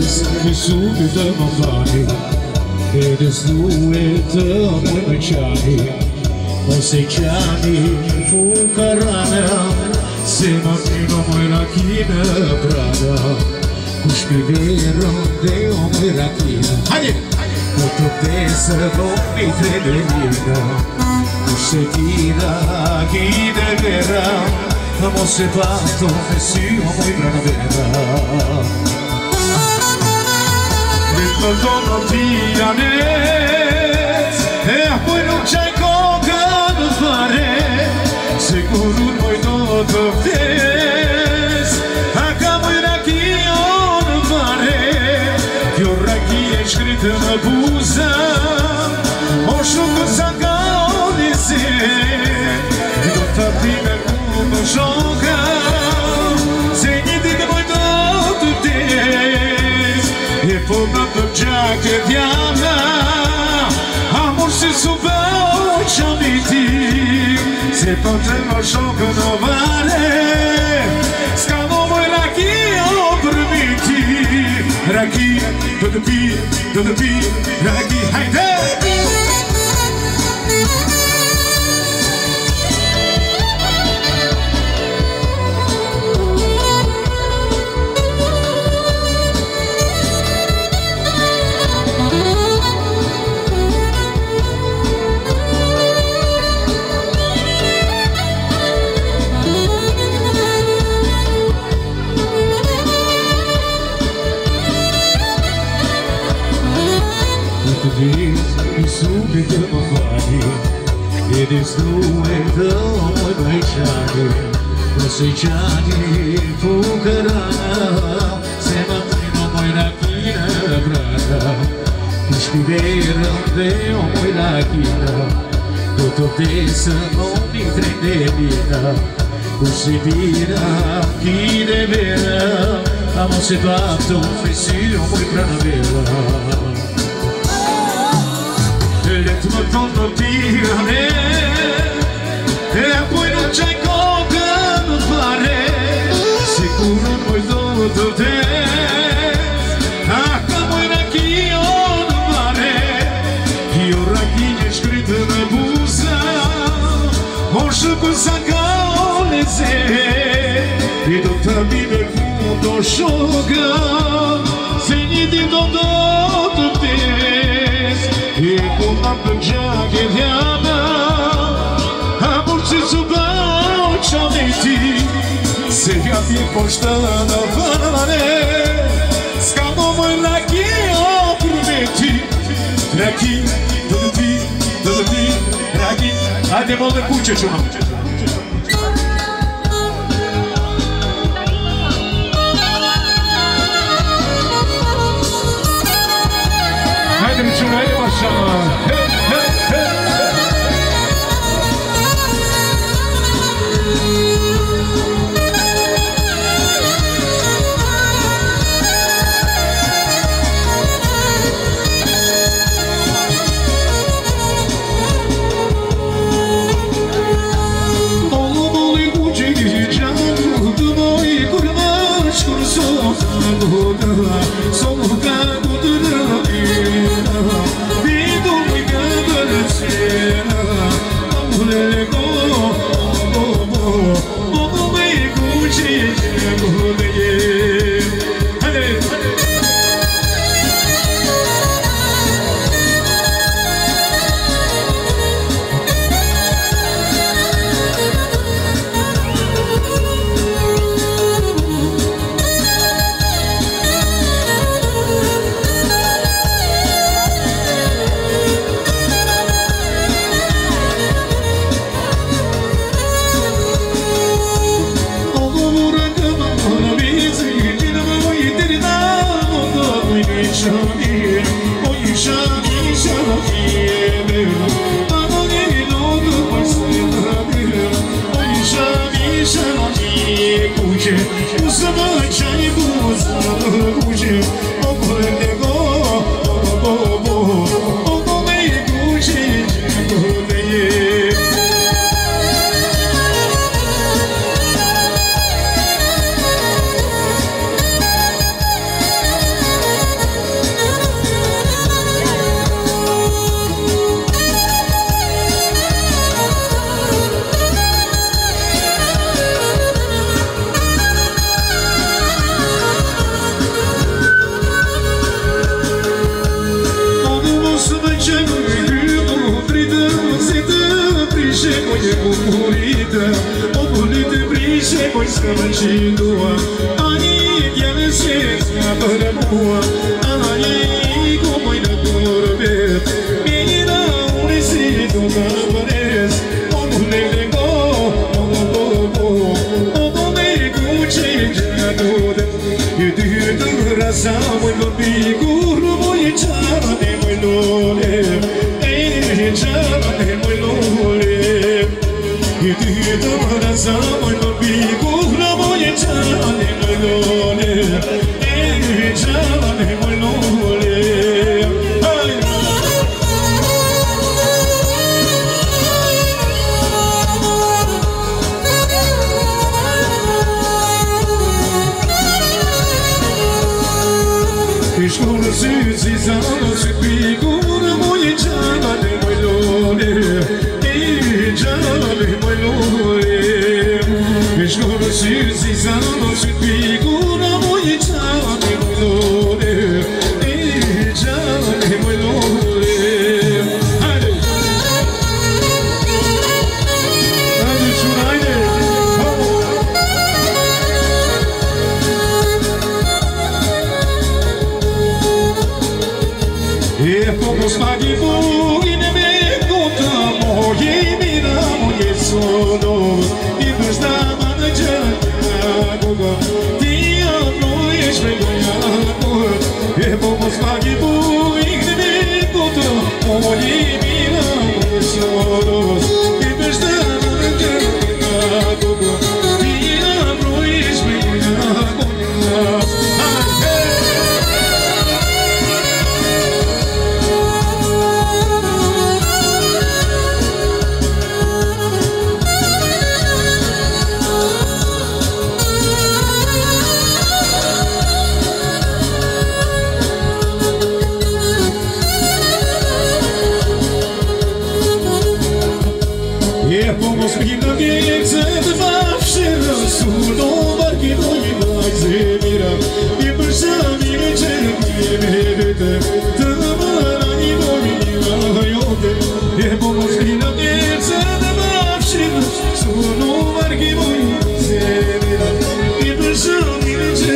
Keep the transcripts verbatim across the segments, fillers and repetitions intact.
mi subito mani ed è stueto muy meciani o sei gianni fu carana se mattino muy rakina prada kushpivero de o muy rakina hadi tutto tesa non mi fredina kushetira chi devera amo se fatto e si o muy bravera del dono tianet e poi non c'è cosa da fare sicuro poi tutto tes acabo in aquio non fare che ora chi è scritto una busa o sciocco sangone se non fa prima come gioca segni di che poi tutto tes e poi tanto già che ti ama amor se subauciamiti se potremmo sciocconovare scavo voi raki o permiti raki tutto pi tutto pi raki haide mi subito mani ed è stueto muy meciani o sei gianni fu carana se mattino muy rakina prada kushpivero de o muy rakina tutto tesa non mi prendevina kushetira chi devera amo se fatto e si o muy bravera letto tondo tirane e poi non c'è cosa da fare sicuro poi tutto te acabo in aquio non mare io ragghini scritto una busa ho sciocco sangone se e tutta vita il mondo sciocca segni di tutto te e con la pioggia che ti ama amor se subauciamiti se capi postana fare scavo voi raki o permiti raki tutto pi tutto pi raki hadi molle kuće ćemo hajde mi ćemo ajde mašala murida o bulite brise poi scavacindua ani diane se para mua ani como ina corbe menina unisito na pares o nele go o go o me cuce na toda e tu tu rasa mo biguro moi chane moi lole e chane moi lole e tu tu rasa moi biguro moi chane moi lole e chane moi lole Escola Suzizano se figura muito chama de molhore e chama de molhore Escola Suzizano se figura muito chama de molhore e chama de molhore Ande churaine E fomos magnifu in me contamo e miramo che sono e nos dava na giornata ti amo e svegliamo e fomos magnifu in me contamo e miramo che sono e nos dava na giornata ti amo e svegliamo Pomos finalmente zawsze rasuną barki moje zemira i przami nie wiedzę tamara nie moje jote pomos finalmente zawsze rasuną barki moje zemira i przami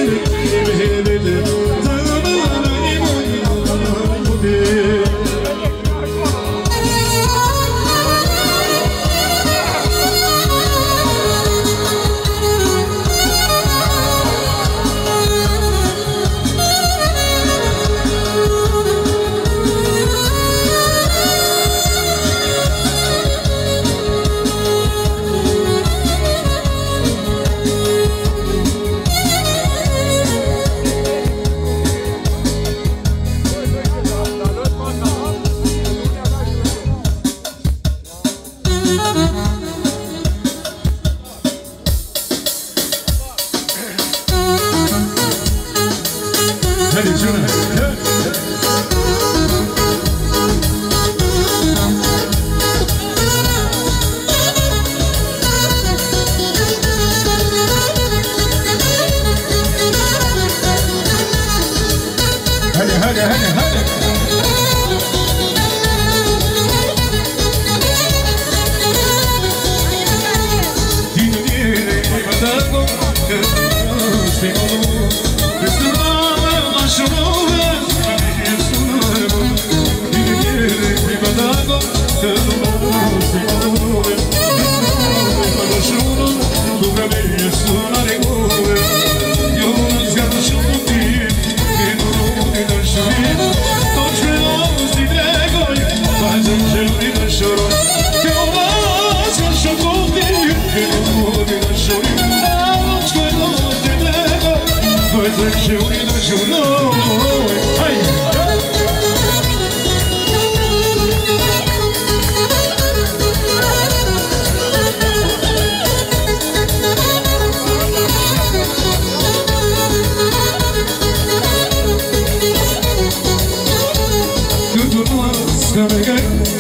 nie wiedzę tamara nie moje jote Come again.